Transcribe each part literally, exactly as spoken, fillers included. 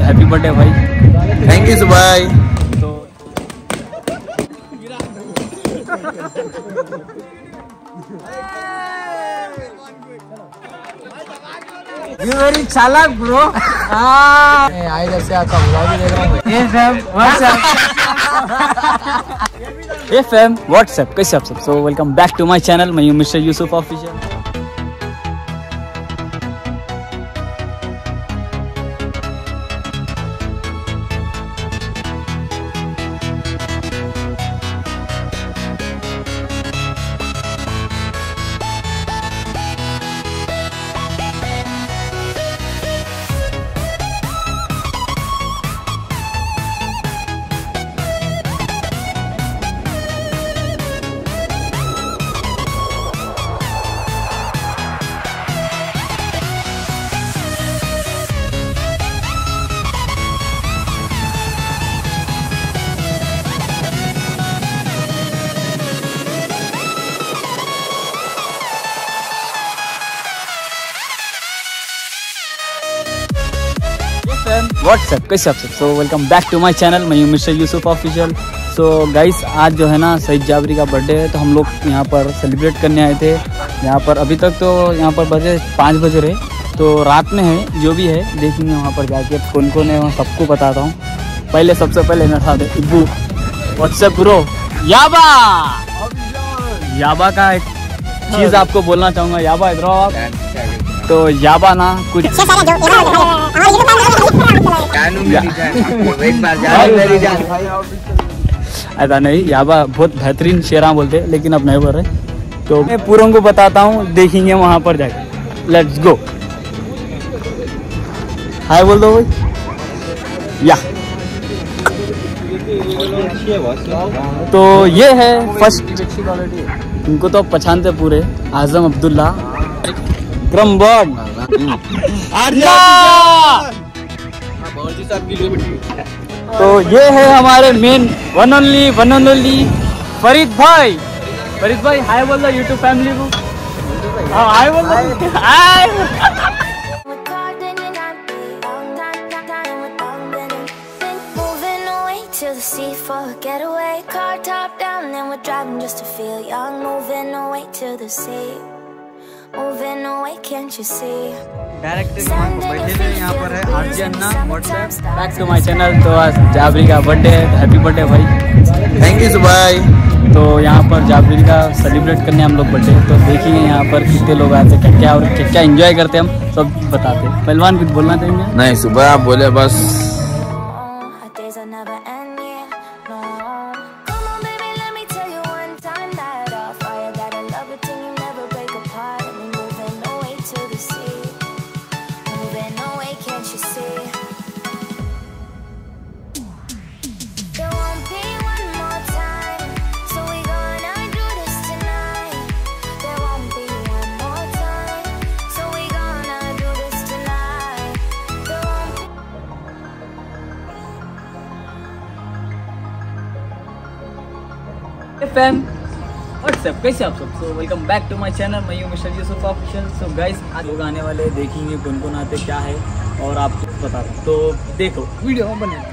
Happy birthday भाई। Thank you भाई। तो You very चालाक bro। हाँ। आई जैसे आता हूँ भी देख रहा हूँ। ये फैम व्हाट्सएप। ये फैम व्हाट्सएप कैसे आप सब। So welcome back to my channel. मैं हूँ मिस्टर यूसुफ ऑफिशियल। व्हाट्सएप कैसे आप सब। So welcome back to my channel. मैं हूँ mister Yusuf official. So guys आज जो है ना सईद जाबरी का बर्थडे है, तो हम लोग यहाँ पर सेलिब्रेट करने आए थे। यहाँ पर अभी तक तो यहाँ पर बजे पाँच बजे रहे, तो रात में है जो भी है देखेंगे वहाँ पर जाके कौन कौन है वहाँ सबको बताता हूँ। पहले सबसे पहले मेरे साथ है इब्बू। WhatsApp bro. याबा याबा का एक चीज़ आपको बोलना चाहूँगा। याबा इधर आओ आप। तो याबा ना कुछ ऐसा नहीं, याबा बहुत बेहतरीन शेरा बोलते हैं लेकिन अब नहीं बोल रहे। तो मैं पूरों को बताता हूँ, देखेंगे वहाँ पर जाके। Let's go. हाय बोल दो भाई। या तो ये है फर्स्ट, इनको तो पहचानते पूरे, आजम अब्दुल्ला क्रम बोर्ड। तो ये है हमारे main one only one only Farid भाई। फरीद भाई हाय बोल दो यूट्यूब फैमिली को। हाँ हाय बोल दो। हाय। यहाँ पर है RG Anna what's up. Back to my channel. तो आज जाबरी का बर्थडे है, तो हैप्पी बर्थडे भाई। थैंक यू भाई। तो यहाँ पर जाबरी का सेलिब्रेट करने हम लोग बर्थडे, तो देखिए यहाँ पर कितने लोग आते हैं, क्या और क्या क्या एंजॉय करते हैं, हम सब बताते हैं। पहलवान कुछ बोलना चाहेंगे? नहीं सुबह आप बोले बस। फैम व्हाट्सएप कैसे आप सब। So welcome back to my channel. मैं हूँ mister Yusuf official. So guys आज लोग आने वाले, देखेंगे कौन कौन आते क्या है और आपको बता रहा हूँ, तो देखो वीडियो में बने।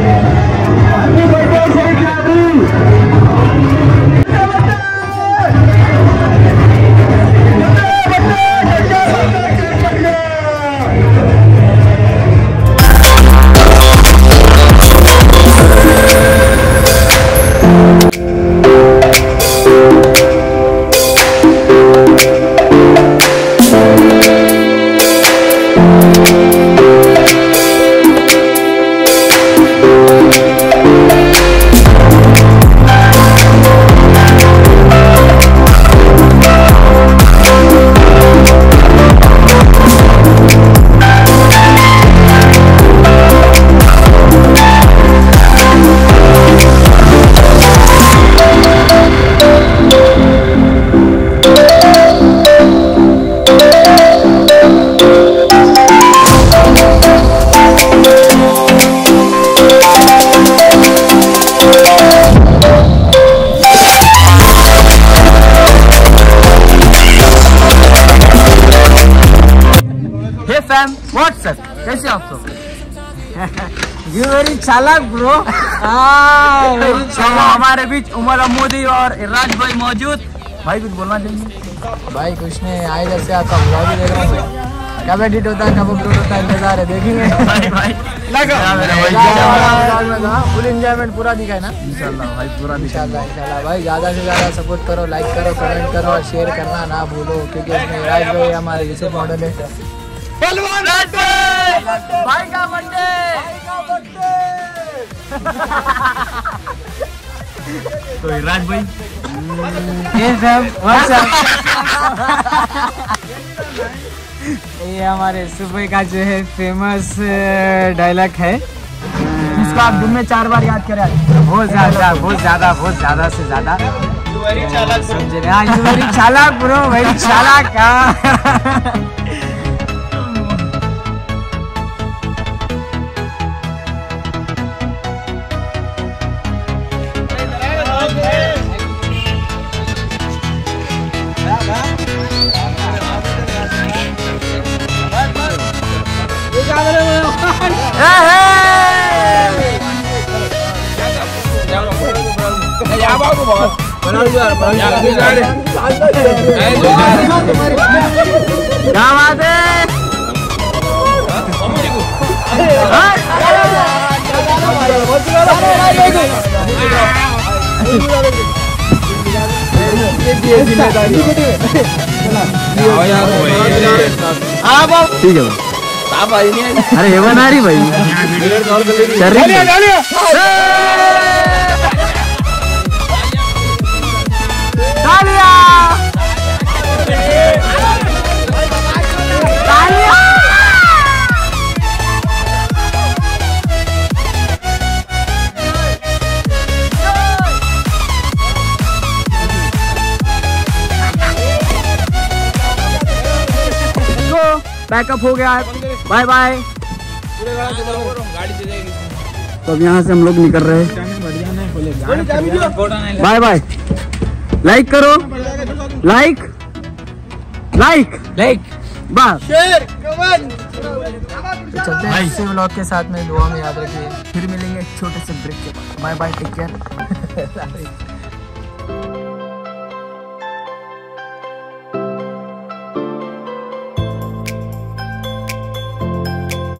फैम व्हाट्सएप कैसे आप सब? यू वेरी चालाक ब्रो। हमारे बीच उमर मोदी और राज भाई मौजूद। भाई कुछ बोलना चाहिए? भाई कुछ नहीं, आए जैसे आपका ब्लॉग ही देख रहा हूँ। कब एडिट होता है कब अपलोड होता है इंतजार है, देखेंगे। भाई भाई फुल एंजॉयमेंट पूरा दिखा है ना? इंशाल्लाह भाई पूरा इंशाल्लाह इंशाल्लाह भाई ज्यादा से ज्यादा सपोर्ट करो, लाइक करो, कमेंट करो और शेयर करना ना भूलो, क्योंकि इसमें राज भाई हमारे यूसुफ मॉडल है। भाई का बर्थडे तो राज भाई ये सब व्हाट्सएप ये हमारे सुबह का जो है फेमस डायलॉग है, इसको आप दिन में चार बार याद करें। बहुत ज्यादा बहुत ज्यादा बहुत ज्यादा से ज्यादा समझे रहे। हाँ यू वेरी चालाक ब्रो, वेरी चालाक। क्या बात है? ठीक है भाई। अरे ये बना रही भाई चल रही पैकअप हो गया है, बाय बाय। तो अब यहाँ से हम लोग निकल रहे हैं, बाय बाय। लाइक करो, लाइक लाइक लाइक बस। चलते हैं इसी व्लॉग के साथ में, दुआ में याद रखिए। फिर मिलेंगे छोटे से ब्रेक के बाद। Bye bye, take care.